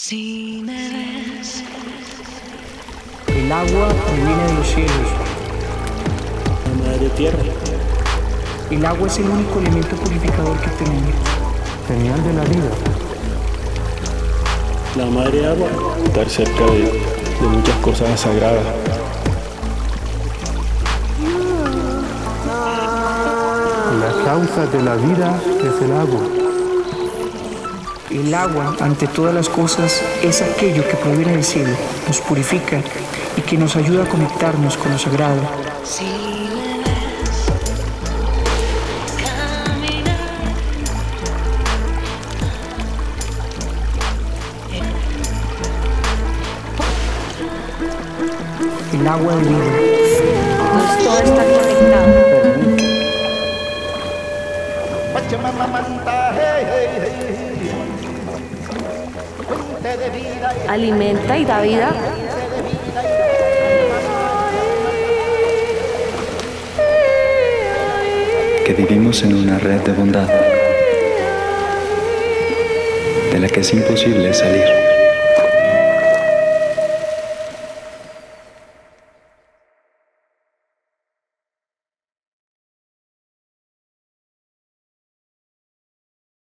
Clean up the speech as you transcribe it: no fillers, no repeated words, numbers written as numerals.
Si me ves. El agua proviene de los cielos. La madre tierra. El agua es el único elemento purificador que tenemos. Señal de la vida. La madre agua. Estar cerca de muchas cosas sagradas. La causa de la vida es el agua. El agua, ante todas las cosas, es aquello que proviene del cielo, nos purifica y que nos ayuda a conectarnos con lo sagrado. Si me ves caminar, El agua de vida. Pues todo está conectado. Alimenta y da vida. Que vivimos en una red de bondad de la que es imposible salir.